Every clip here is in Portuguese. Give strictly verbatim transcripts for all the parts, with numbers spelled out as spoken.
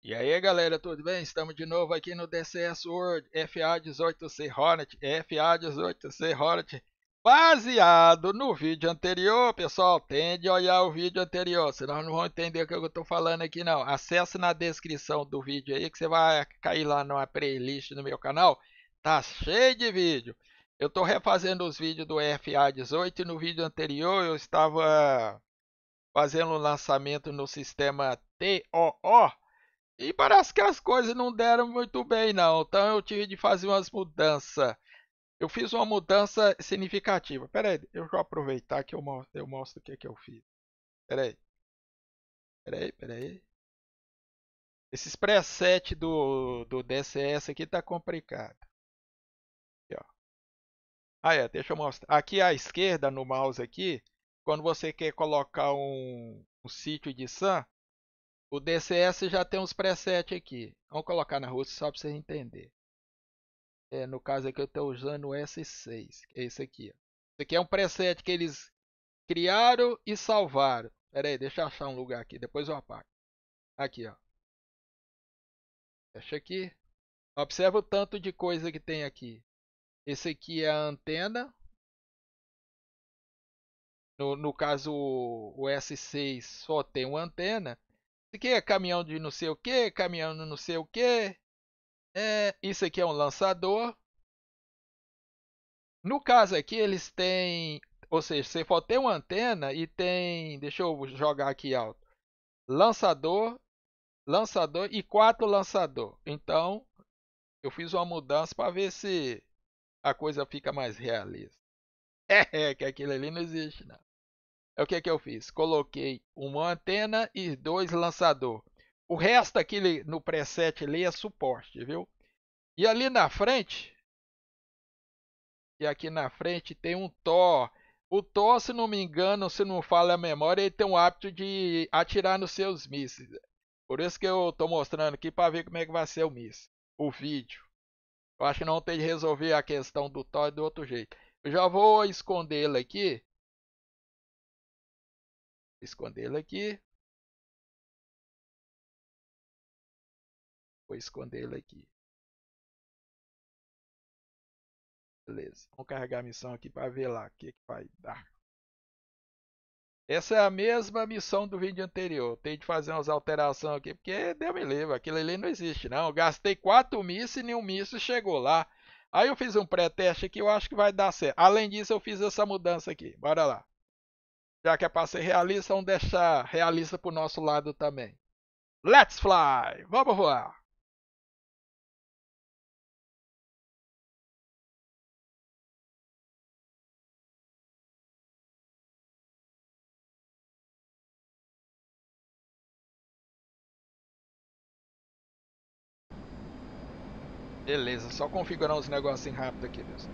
E aí galera, tudo bem? Estamos de novo aqui no D C S World F A dezoito C Hornet, F A dezoito C Hornet, baseado no vídeo anterior. Pessoal, tende a olhar o vídeo anterior, senão não vão entender o que eu estou falando aqui não. Acesse na descrição do vídeo aí que você vai cair lá numa playlist no meu canal, tá cheio de vídeo. Eu estou refazendo os vídeos do F A dezoito e no vídeo anterior eu estava fazendo o lançamento no sistema T O O. E parece que as coisas não deram muito bem, não. Então eu tive de fazer umas mudanças. Eu fiz uma mudança significativa. Pera aí, eu vou aproveitar que eu mostro, eu mostro o que, que eu fiz. Pera aí, pera aí, pera aí. Esses preset do, do D C S aqui tá complicado. Aqui, ó. Ah, é, deixa eu mostrar. Aqui à esquerda no mouse aqui, quando você quer colocar um, um sítio de SAM, o D C S já tem uns presets aqui. Vamos colocar na rússia só para vocês entenderem. É, no caso aqui eu estou usando o S seis, que é esse aqui. Ó. Esse aqui é um preset que eles criaram e salvaram. Pera aí, deixa eu achar um lugar aqui, depois eu apago. Aqui, ó. Fecha aqui. Observa o tanto de coisa que tem aqui. Esse aqui é a antena. No, no caso, o, o S seis só tem uma antena. Isso aqui é caminhão de não sei o que, caminhão de não sei o que. É, isso aqui é um lançador. No caso aqui, eles têm, ou seja, você só tem uma antena e tem, deixa eu jogar aqui alto, lançador, lançador e quatro lançador. Então, eu fiz uma mudança para ver se a coisa fica mais realista. É, que aquilo ali não existe, não. É o que que eu fiz? Coloquei uma antena e dois lançador. O resto aqui no preset ali é suporte, viu? E ali na frente, e aqui na frente tem um Thor. O Thor, se não me engano, se não falha a memória, ele tem o hábito de atirar nos seus mísseis. Por isso que eu estou mostrando aqui para ver como é que vai ser o míssil, o vídeo. Eu acho que não tem de resolver a questão do Thor do outro jeito. Eu já vou esconder ele aqui. Esconder ele aqui. Vou esconder ele aqui. Beleza. Vamos carregar a missão aqui para ver lá o que, que vai dar. Essa é a mesma missão do vídeo anterior. Tem de fazer umas alterações aqui, porque deu me livre. Aquilo ali não existe, não. Eu gastei quatro mísseis e nenhum míssil chegou lá. Aí eu fiz um pré-teste aqui, eu acho que vai dar certo. Além disso, eu fiz essa mudança aqui. Bora lá. Já que é para ser realista, vamos deixar realista pro nosso lado também. Let's fly! Vamos voar! Beleza, só configurar uns negocinhos rápido aqui, pessoal.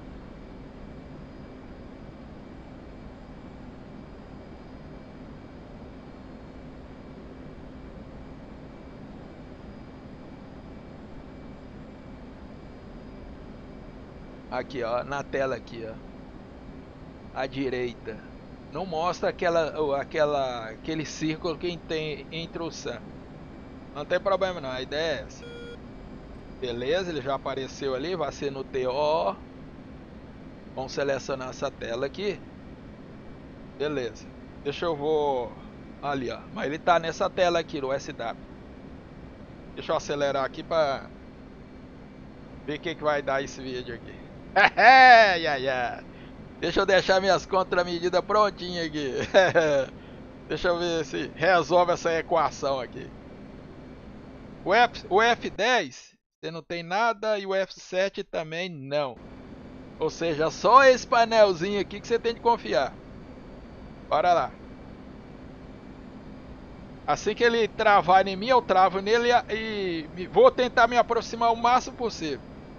Aqui, ó, na tela aqui, ó. À direita. Não mostra aquela, aquela, aquele círculo que tem entre o Sam. Não tem problema não, a ideia é essa. Beleza, ele já apareceu ali, vai ser no T O. Vamos selecionar essa tela aqui. Beleza. Deixa eu vou ali, ó. Mas ele tá nessa tela aqui, no S W. Deixa eu acelerar aqui pra ver o que, que vai dar esse vídeo aqui. yeah, yeah. Deixa eu deixar minhas contramedidas prontinhas aqui. Deixa eu ver se resolve essa equação aqui. O, F, o F dez, você não tem nada, e o F sete também não. Ou seja, só esse painelzinho aqui que você tem de confiar. Bora lá. Assim que ele travar em mim, eu travo nele e, e vou tentar me aproximar o máximo possível.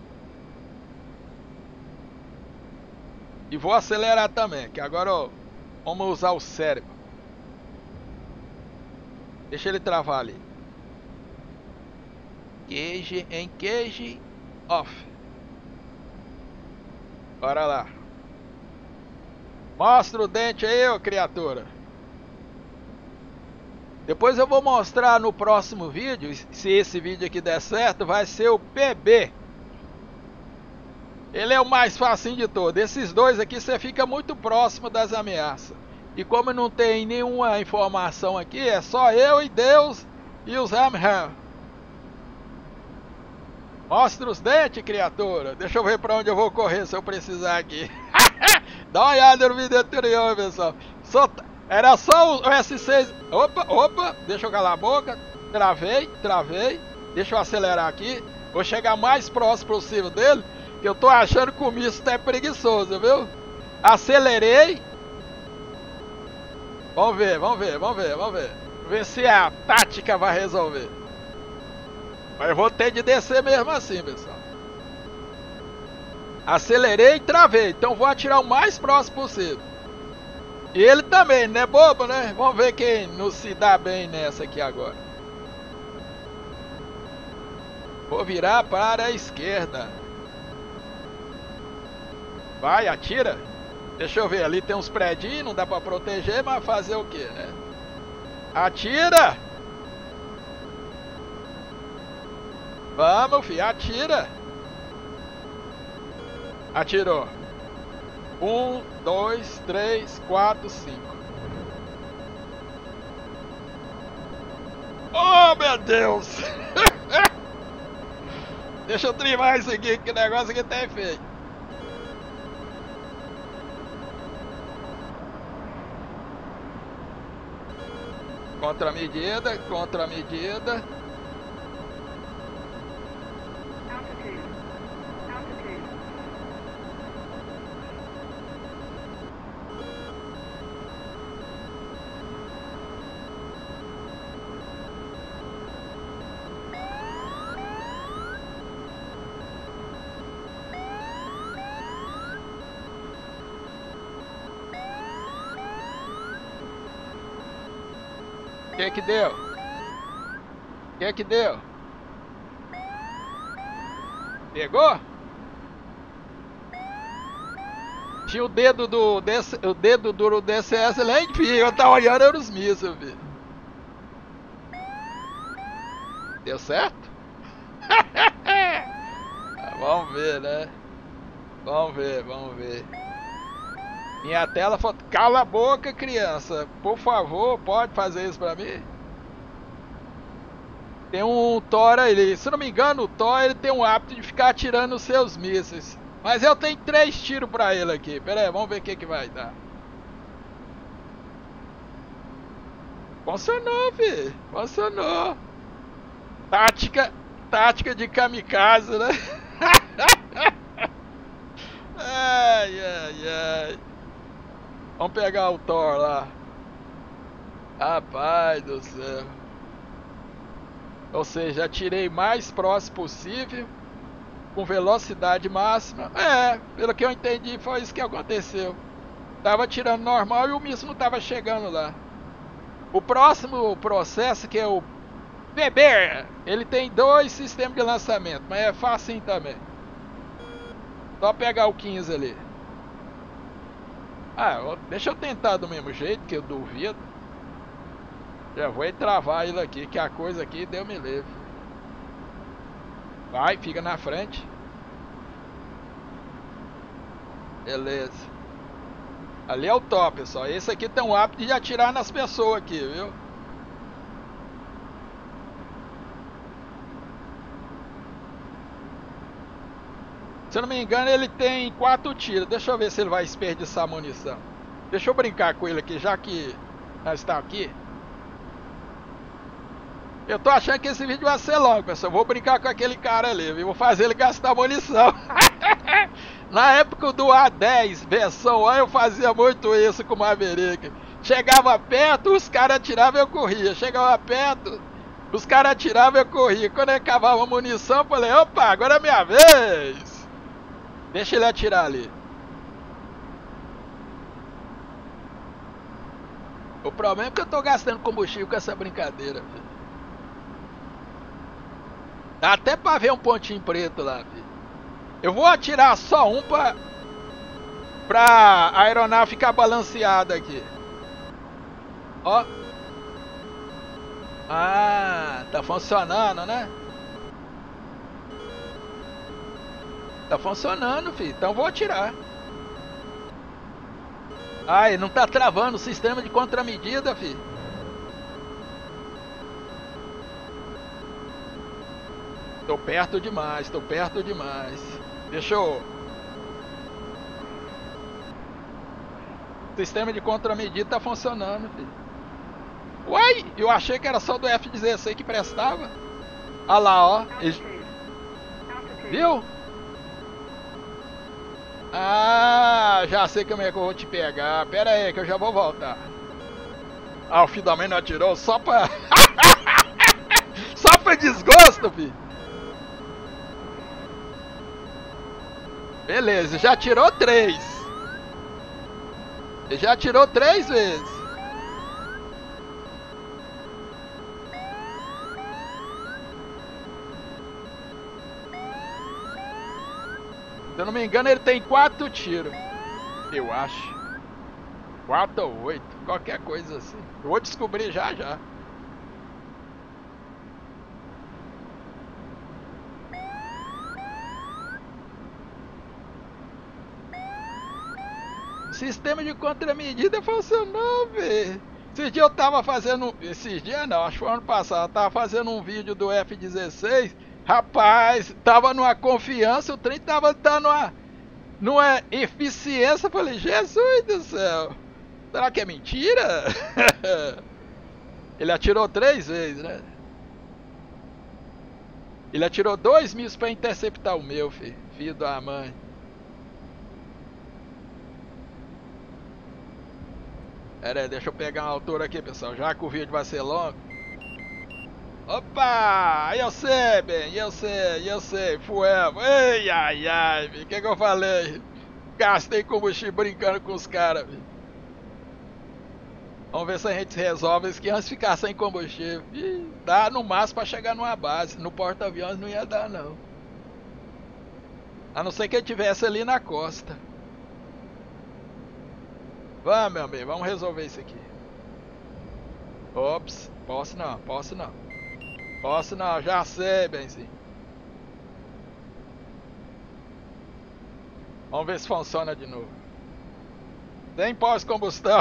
E vou acelerar também, que agora ó, vamos usar o cérebro. Deixa ele travar ali. Cage, engage, off. Bora lá. Mostra o dente aí, ô criatura. Depois eu vou mostrar no próximo vídeo, se esse vídeo aqui der certo, vai ser o P B. Ele é o mais facinho de todos. Esses dois aqui você fica muito próximo das ameaças. E como não tem nenhuma informação aqui, é só eu e Deus e os Ham-Ham. Mostra os dentes, criatura. Deixa eu ver pra onde eu vou correr se eu precisar aqui. Dá uma olhada no vídeo anterior, pessoal. Só... Era só o S seis. Opa, opa, deixa eu calar a boca. Travei, travei. Deixa eu acelerar aqui. Vou chegar mais próximo possível dele. Que eu tô achando que o misto tá preguiçoso, viu? Acelerei. Vamos ver, vamos ver, vamos ver, vamos ver. Vamos ver se a tática vai resolver. Mas eu vou ter de descer mesmo assim, pessoal. Acelerei e travei. Então vou atirar o mais próximo possível. E ele também, não é bobo, né? Vamos ver quem não se dá bem nessa aqui agora. Vou virar para a esquerda. Vai, atira. Deixa eu ver, ali tem uns predinhos, não dá pra proteger, mas fazer o que, né? Atira! Vamos, filho, atira! Atirou. Um, dois, três, quatro, cinco. Oh, meu Deus! Deixa eu trimar isso aqui, que o negócio aqui tá feio. Contra a medida, contra a medida. O que que deu? O que que deu? Pegou? Tinha o dedo do D C, o dedo do D C S lá em pia, eu tava olhando era os mísseis, filho. Deu certo? Vamos ver, né? Vamos ver, vamos ver. Minha tela falou, cala a boca, criança. Por favor, pode fazer isso pra mim? Tem um Thor ali. Se não me engano, o Thor ele tem um hábito de ficar atirando os seus mísseis. Mas eu tenho três tiros pra ele aqui. Pera aí, vamos ver o que, que vai dar. Funcionou, filho. Funcionou. Tática, tática de kamikaze, né? Ai, ai, ai. Vamos pegar o Thor lá. Rapaz do céu. Ou seja, atirei mais próximo possível. Com velocidade máxima. É, pelo que eu entendi foi isso que aconteceu. Tava atirando normal e o míssil não tava chegando lá. O próximo processo, que é o P B, ele tem dois sistemas de lançamento, mas é facinho também. Só pegar o quinze ali. Ah, deixa eu tentar do mesmo jeito, que eu duvido. Já vou travar ele aqui, que a coisa aqui deu me livre. Vai, fica na frente. Beleza. Ali é o top, pessoal. Esse aqui tem um hábito de atirar nas pessoas aqui, viu? Se eu não me engano, ele tem quatro tiros. Deixa eu ver se ele vai desperdiçar munição. Deixa eu brincar com ele aqui, já que nós estamos aqui. Eu tô achando que esse vídeo vai ser longo, pessoal. Vou brincar com aquele cara ali, viu? Vou fazer ele gastar munição. Na época do A dez, versão um, eu fazia muito isso com o Maverick. Chegava perto, os caras atiravam e eu corria. Chegava perto, os caras atiravam e eu corria. Quando eu acabava a munição, eu falei, opa, agora é minha vez. Deixa ele atirar ali. O problema é que eu tô gastando combustível com essa brincadeira, filho. Dá até pra ver um pontinho preto lá, filho. Eu vou atirar só um pra, pra a aeronave ficar balanceada aqui. Ó. Ah, tá funcionando, né? Tá funcionando, filho. Então vou atirar. Ai, não tá travando o sistema de contramedida, filho. Tô perto demais, tô perto demais. Deixa eu... O sistema de contramedida tá funcionando, filho. Uai, eu achei que era só do F dezesseis que prestava. Olha lá, ó. Viu? Ah, já sei como é que eu vou te pegar. Pera aí que eu já vou voltar. Ah, o filho da mãe não atirou só pra... só pra desgosto, filho. Beleza, já tirou três. Já tirou três vezes. Se eu não me engano, ele tem quatro tiros. Eu acho. Quatro ou oito. Qualquer coisa assim. Eu vou descobrir já já. O sistema de contramedida funcionou, velho. Esses dias eu tava fazendo... Esses dias não, acho que foi ano passado. Eu tava fazendo um vídeo do F dezesseis. Rapaz, tava numa confiança. O trem tava dando uma... numa eficiência. Eu falei, Jesus do céu. Será que é mentira? Ele atirou três vezes, né? Ele atirou dois mísseis pra interceptar o meu, filho. Filho da mãe. Pera aí, deixa eu pegar uma altura aqui, pessoal. Já que o vídeo vai ser longo. Opa! Eu sei, bem. Eu sei, eu sei. Fuego. Ei, ai, ai. O que que eu falei? Gastei combustível brincando com os caras, velho. Vamos ver se a gente resolve isso aqui antes de ficar sem combustível. Ih, dá no máximo pra chegar numa base. No porta-aviões não ia dar, não. A não ser que ele tivesse ali na costa. Vamos, meu amigo. Vamos resolver isso aqui. Ops. Posso não, posso não. Posso não, já sei, benzinho. Vamos ver se funciona de novo. Sem pós-combustão.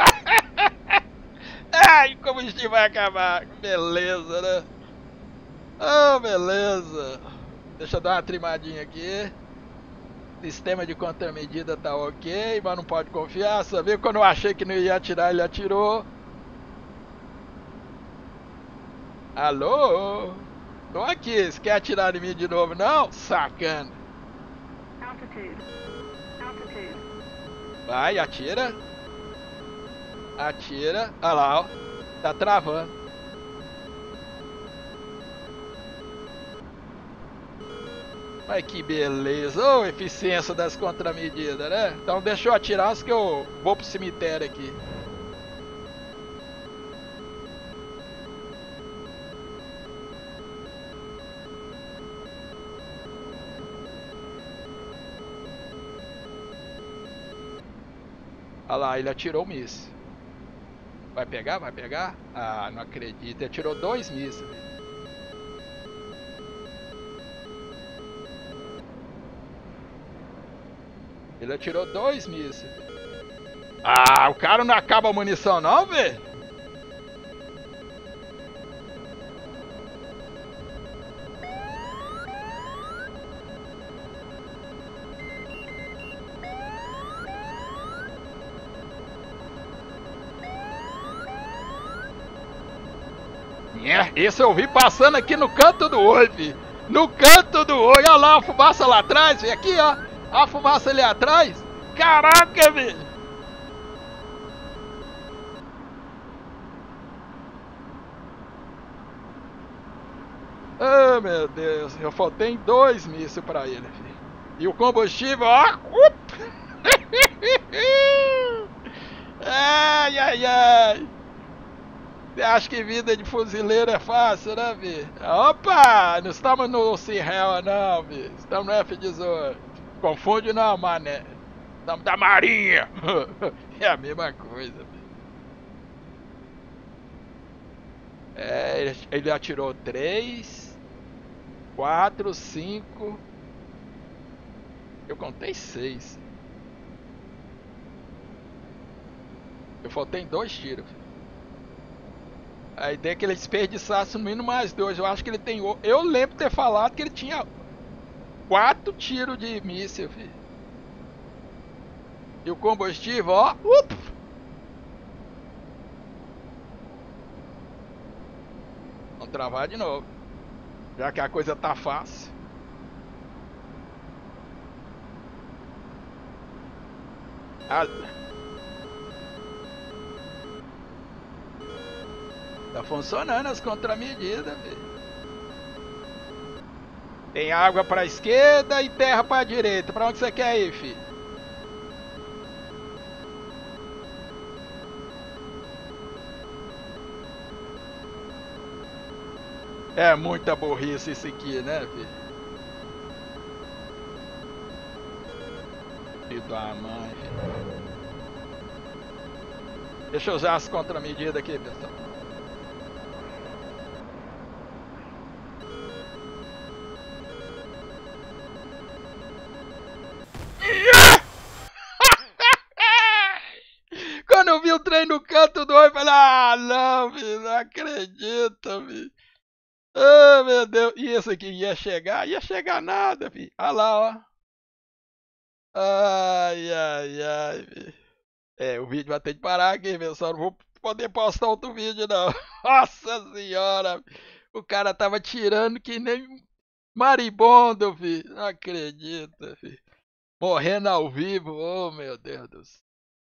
Ai, o combustível vai acabar. Beleza, né? Oh, beleza. Deixa eu dar uma trimadinha aqui. Sistema de contramedida tá ok, mas não pode confiar. Só viu quando eu achei que não ia atirar, ele atirou. Alô? Tô aqui, você quer atirar em mim de novo não? Sacana. Vai, atira. Atira. Olha lá, ó. Tá travando. Olha que beleza. Ô, oh, eficiência das contramedidas, né? Então deixa eu atirar antes que eu vou pro cemitério aqui. Olha lá, ele atirou o míssil. Vai pegar? Vai pegar? Ah, não acredito. Ele atirou dois mísseis. Ele atirou dois mísseis. Ah, o cara não acaba a munição não, velho? Esse eu vi passando aqui no canto do olho, filho. No canto do olho. Olha lá a fumaça lá atrás, filho. Aqui, ó. A fumaça ali atrás. Caraca, velho. Oh, meu Deus. Eu faltei dois mísseis pra ele, filho. E o combustível, ó. Ai, ai, ai. Você acha que vida de fuzileiro é fácil, né, vi? Opa! Não estamos no Cirrel, não, vi. Estamos no F dezoito. Confunde não, mané. Estamos da Marinha. É a mesma coisa, vi. É, ele, ele atirou três, quatro, cinco. Eu contei seis. Eu faltei em dois tiros. A ideia é que ele desperdiçasse no mínimo mais dois. Eu acho que ele tem. Eu lembro de ter falado que ele tinha quatro tiros de míssil, filho. E o combustível, ó. Up! Vamos travar de novo. Já que a coisa tá fácil. Ah, tá funcionando as contramedidas, filho. Tem água pra esquerda e terra pra direita. Pra onde você quer ir, filho? É muita burrice isso aqui, né, filho? Filho da mãe, filho. Deixa eu usar as contramedidas aqui, pessoal. Quando eu vi o trem no canto do olho, eu falei, ah, não, filho, não acredito, filho. Ah, meu Deus. E esse aqui ia chegar? Ia chegar nada, filho. Olha lá, ó. Ai, ai, ai, filho. É, o vídeo vai ter que parar aqui, pessoal. Não vou poder postar outro vídeo, não. Nossa senhora. O cara tava tirando que nem maribondo, filho. Não acredito, filho. Morrendo ao vivo. Oh, meu Deus do céu.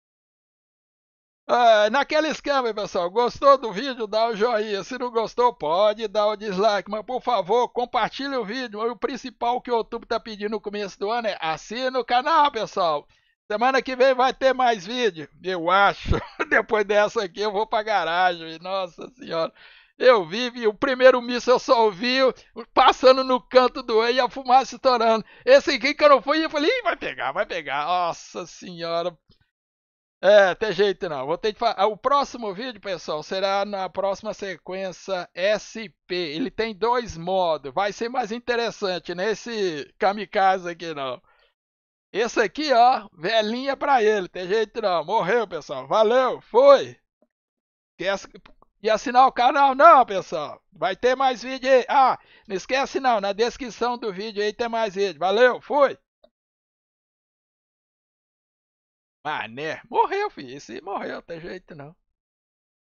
Ah, naquele esquema, pessoal. Gostou do vídeo? Dá o joinha. Se não gostou, pode dar o dislike. Mas, por favor, compartilhe o vídeo. O principal que o YouTube tá pedindo no começo do ano é assina o canal, pessoal. Semana que vem vai ter mais vídeo. Eu acho. Depois dessa aqui eu vou pra garagem. Nossa senhora. Eu vi, vi, o primeiro míssil eu só ouvi passando no canto do E e a fumaça estourando. Esse aqui que eu não fui, eu falei, Ih, vai pegar, vai pegar. Nossa senhora. É, tem jeito não. Vou ter que falar. O próximo vídeo, pessoal, será na próxima sequência S P. Ele tem dois modos. Vai ser mais interessante nesse kamikaze aqui não. Esse aqui, ó, velhinha pra ele. Tem jeito não. Morreu, pessoal. Valeu, foi. Quer e assinar o canal? Não, pessoal. Vai ter mais vídeo aí. Ah, não esquece não. Na descrição do vídeo aí tem mais vídeo. Valeu, fui. Mané, morreu, filho. Esse morreu, tem jeito não.